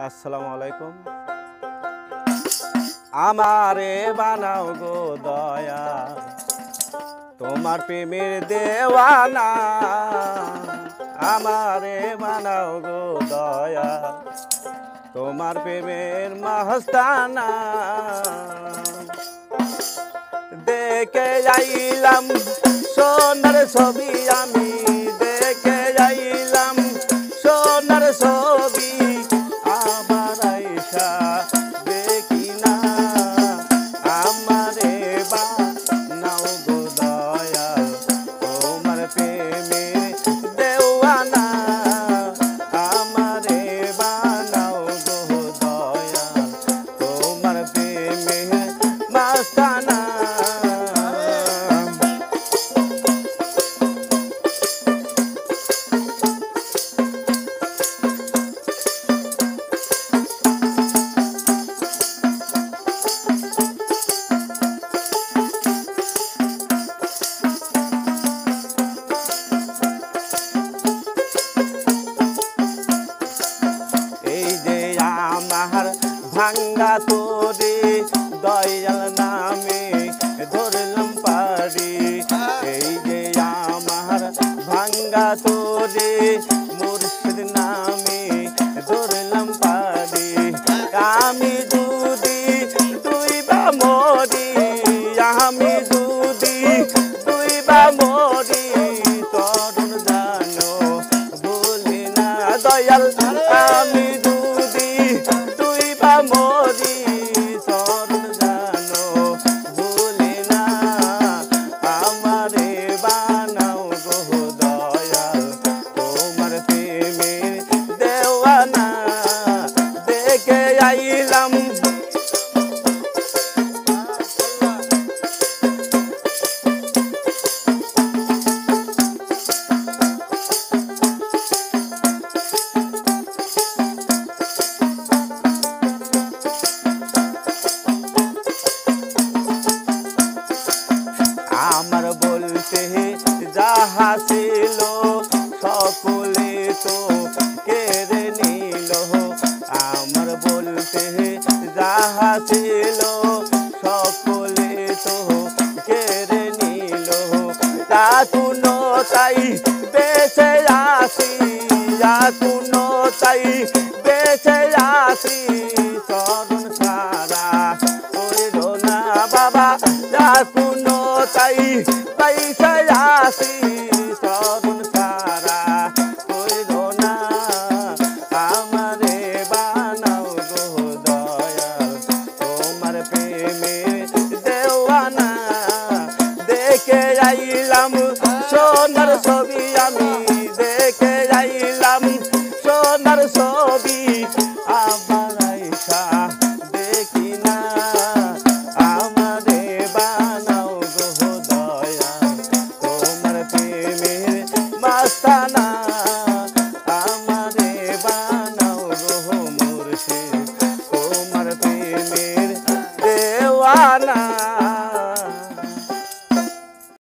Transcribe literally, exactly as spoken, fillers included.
আসসালামু আলাইকুম। আমারে বানাও গো দয়া, তোমার প্রেমের দেওয়ানা। আমারে বানাও গো দয়া, তোমার প্রেমের মাস্তানা। দেখে যাইলাম সোনার ছবি, আমি দেখে যাইলাম সোনার ছবি। আবার আইসা দেখি না, আমারে বানাও গো দয়া, তোমার প্রেমের দেওয়ানা। আমারে বানাও গো দয়া, তোমার প্রেমের মাস্তানা। ভাঙ্গা তোরে দয়াল নামে ধরলাম পারি, এই যে আমার ভাঙ্গা তোরে মুর্শিদ নামে ধরলাম পারি। আমি যদি তুই বা মরি, আমি যদি তুই বা মরি, তরুণ জানো বলি না দয়াল। আমি যদি তুই বা মরি, তরুণ জানো বলি না, আমারে বানাও গো দয়াল, তোমার প্রেমের দেওয়ানা। দেখে আইলাম আমার বলতে যাহা ছিল সকলে তো কেড়ে নিল। আমার বলতে যাহা ছিল সকলে তো কেড়ে নিল। এখনো তাই বেঁচে আসি, এখনো তাই বেঁচে আসি, চরণ ছাড়া হইল না বাবা। এখনো তাই বেঁচে আসি, চরণ ছাড়া হইল না, আমারে বানাও গো দয়াল, তোমার প্রেমের দেওয়ানা। দেখে আইলাম সোনার ছবি, আমি দেখে আইলাম সোনার ছবি।